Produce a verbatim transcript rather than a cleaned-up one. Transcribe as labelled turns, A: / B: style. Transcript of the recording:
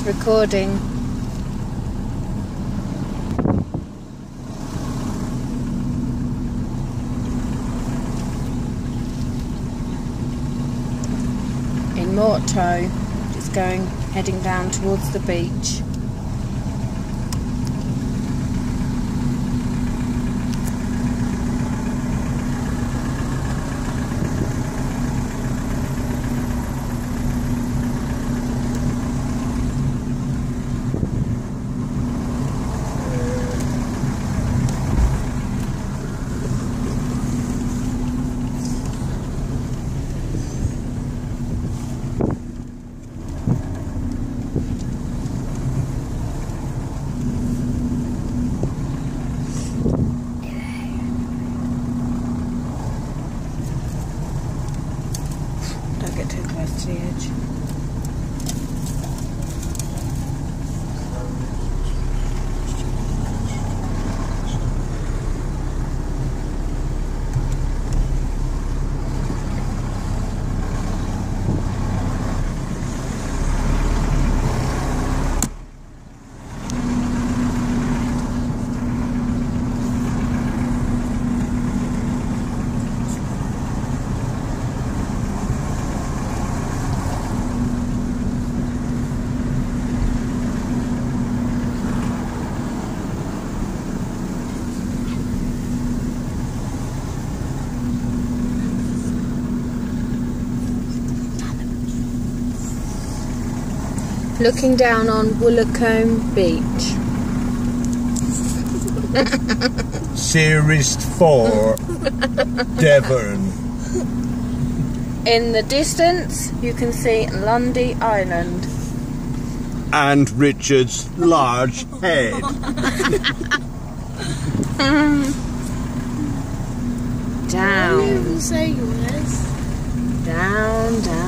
A: It's recording. In Morto, just going, heading down towards the beach. Don't get too close to the edge. Looking down on Woolacombe Beach.
B: Series four, Devon.
A: In the distance, you can see Lundy Island.
B: And Richard's large head.
A: Down.
C: I didn't even say yours.
A: Down, down.